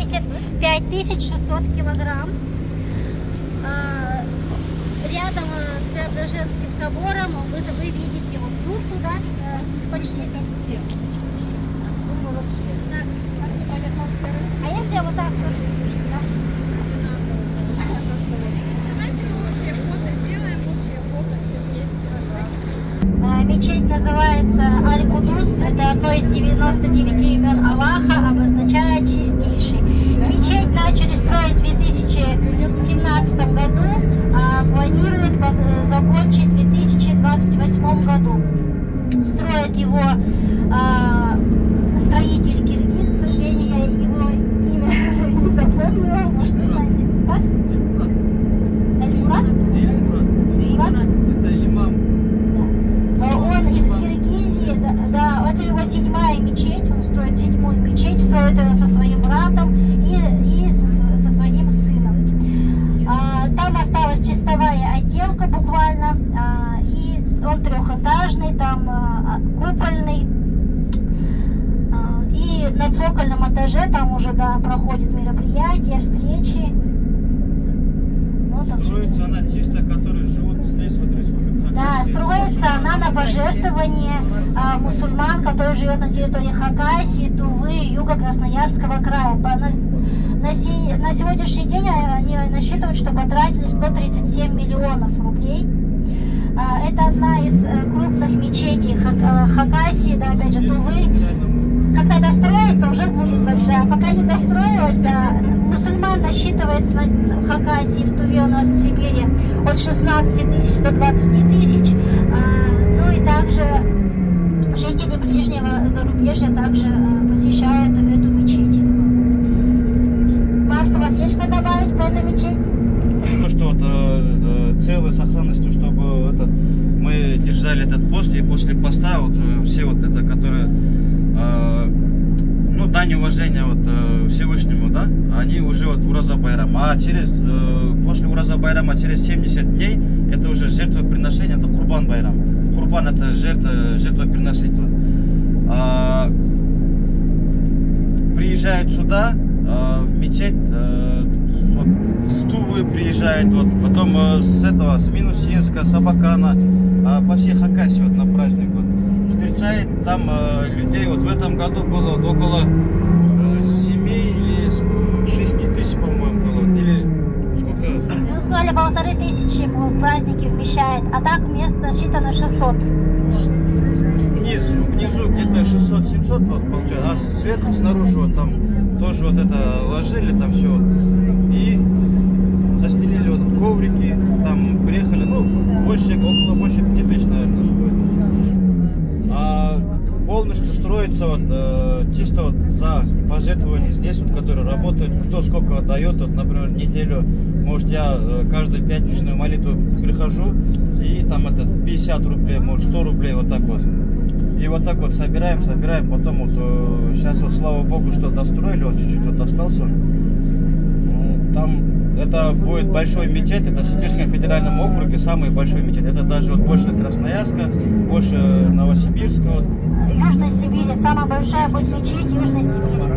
весит 5600 килограмм. Рядом с Преображенским собором вы видите вот юрту, да, почти все. А если вот так тоже слышно, да? Давайте общее фото сделаем, общее фото все вместе. Мечеть называется Аль-Кудус, это одно из 99 имен Аллаха, обозначает чистейший. Мечеть начали строить в 2017 году, а планируют закончить в 2028 году. Строит его строитель киргиз, к сожалению, я его имя не запомнила, может вы знаете. Как? Эльмурат? Это имам. Да. Он из Киргизии, да, это его 7-я мечеть, он строит 7-ю мечеть, строит ее со своим братом и со своим сыном. Там осталась чистовая отделка буквально, и он трехэтажный, там купольный. И на цокольном этаже там уже, да, проходят мероприятия, встречи. Вот Строится она чисто, которые живут здесь, вот республика Хакасия. Да, строится она на пожертвование мусульман, которые живут на территории Хакасии, Тувы, юга Красноярского края. На сегодняшний день они насчитывают, что потратили 137 миллионов рублей. Это одна из крупных мечетей Хакасии, да, опять же, Тувы. Когда достроится, уже будет большая. Пока не достроилась, да, мусульман насчитывается в Хакасии, в Туве, у нас в Сибири от 16 тысяч до 20 тысяч. Ну и также жители ближнего зарубежья также посещают эту мечеть. Марс, у вас есть что добавить про эту мечеть? Ну что вот целой сохранностью, чтобы мы держали этот пост, и после поста вот все вот это, которые ну, дань уважения вот Всевышнему, да, они уже вот Ураза Байрам. А после Ураза Байрама, через 70 дней, это уже жертвоприношение, это Курбан Байрам. Курбан это жертвоприношение. Приезжают сюда, в мечеть, вот, с Тувы приезжают, вот, потом с Минусинска, с Абакана, по всей Хакасии вот, на праздник. Вот. Встречает там людей, вот в этом году было около 7 или 6 тысяч, по-моему, было, или сколько? Мы сказали, 1500 в празднике вмещает, а так мест насчитано 600. Внизу где-то 600-700 вот, получается, а сверху, снаружи вот там тоже вот это ложили, там все, и застелили вот коврики, там приехали, ну, больше 5 тысяч, наверное, будет. А полностью строится вот чисто вот за пожертвования здесь, вот, которые работают, кто сколько дает, вот, например, неделю, может, я каждую пятничную молитву прихожу, и там это 50 рублей, может, 100 рублей, вот так вот. И вот так вот собираем, потом вот сейчас вот, слава богу, что достроили, вот чуть-чуть вот остался. Там это будет большой мечеть, это в Сибирском федеральном округе самый большой мечеть. Это даже вот больше Красноярска, больше Новосибирска. Вот. Южной Сибири, самая большая будет мечеть Южной Сибири.